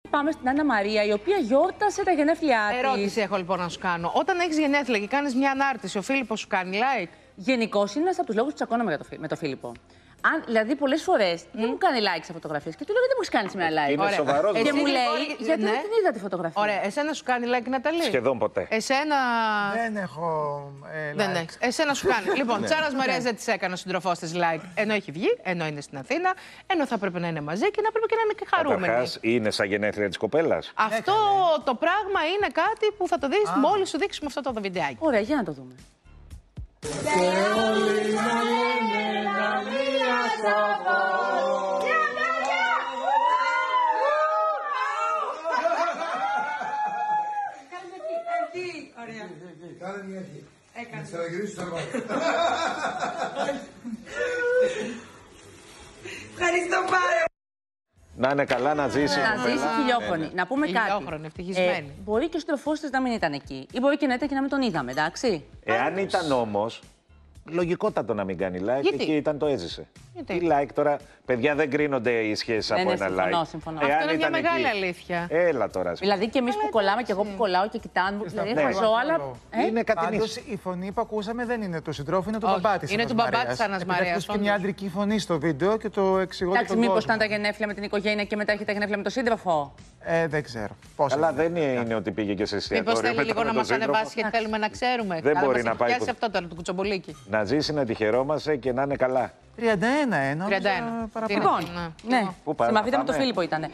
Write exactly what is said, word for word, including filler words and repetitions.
Πάμε στην Άννα Μαρία, η οποία γιόρτασε τα γενέθλιά της. Ερώτηση έχω λοιπόν να σου κάνω. Όταν έχεις γενέθλια και κάνεις μια ανάρτηση, ο Φίλιππος σου κάνει like? Γενικώς είναι ένας από τους λόγους που τσακώναμε με τον Φίλιππο. Αν, δηλαδή, πολλές φορές mm. δεν μου κάνει like σε φωτογραφίες και του λέω: γιατί μου έχει κάνει σήμερα like. Είναι σοβαρό. Και μου λέει: λοιπόν, γιατί ναι. δεν την είδα τη φωτογραφία. Ωραία, εσένα σου κάνει like, Ναταλή? Σχεδόν ποτέ. Εσένα. Δεν έχω. Ε, like. Δεν έχεις. Εσένα σου κάνει. Λοιπόν, Τσάρας Μαρίας δεν της έκανε ο σύντροφός της like, ενώ έχει βγει, ενώ είναι στην Αθήνα, ενώ θα πρέπει να είναι μαζί και να πρέπει και να είναι και χαρούμενοι. Καταρχάς, είναι σαν γενέθλια της κοπέλας. Αυτό το πράγμα είναι κάτι που θα το δεις μόλις σου δείξουμε αυτό το βιντεάκι. Ωραία, για να το δούμε. Και όλοι να λένε να μία σ' αγαπώ. Ωραία. Κάνε μια εκεί. Έκανε. Θα γυρίσει το αρμάδι. Ευχαριστώ πάρα. Να είναι καλά, να ζήσει. Να ζήσει χιλιόχρονη. Να πούμε κάτι. Χιλιόχρονη, ευτυχισμένη. Ε, μπορεί και ο σύντροφός της να μην ήταν εκεί. Ή μπορεί και να ήταν και να μην τον είδαμε, εντάξει. Εάν ήταν όμως, λογικότατο να μην κάνει like. Γιατί? Εκεί ήταν το έζησε. Γιατί? Τι like τώρα, παιδιά δεν κρίνονται οι σχέσεις Ναι, από ναι, ένα συμφωνώ, like. συμφωνώ. Εάν Αυτό είναι μια ήταν μεγάλη εκεί, αλήθεια. Έλα τώρα. Δηλαδή και εμείς που κολλάμε και εγώ που κολλάω και κοιτάμε. Δηλαδή Ναι. χαζό, αλλά. Ε? Είναι κάτι Πάντως νύχτα. η φωνή που ακούσαμε δεν είναι του συντρόφου, είναι του Όχι, μπαμπά της. είναι Άννας του μπαμπά Μαρίας. της Άννας Μαρίας, Επειδή και μια όντως. αντρική φωνή στο βίντεο και το εξηγώ για Εντάξει, τον μήπως κόσμο. ήταν τα γενέθλια με την οικογένεια και μετά έχει τα γενέθλια με τον σύντροφο. Ε, δεν ξέρω. Πόσο Αλλά είναι. δεν είναι ότι πήγε και σε εστιατόριο. Μήπως θέλει μετά λίγο με να τον μας σύντροφο. ανεβάσει γιατί θέλουμε να ξέρουμε. Δεν Καλά, μπορεί μας να έχει πάει πιάσει που- αυτό τώρα, το κουτσομπολίκι. Να ζήσει, να τη χαιρόμαστε και να είναι καλά. τριάντα ένα, ε, νόμιζα τριάντα ένα. παραπάνω. Λοιπόν, Ναι. ναι, Πού στη πάμε, μαθήτα με τον πάμε? Φίλιππο ήταν.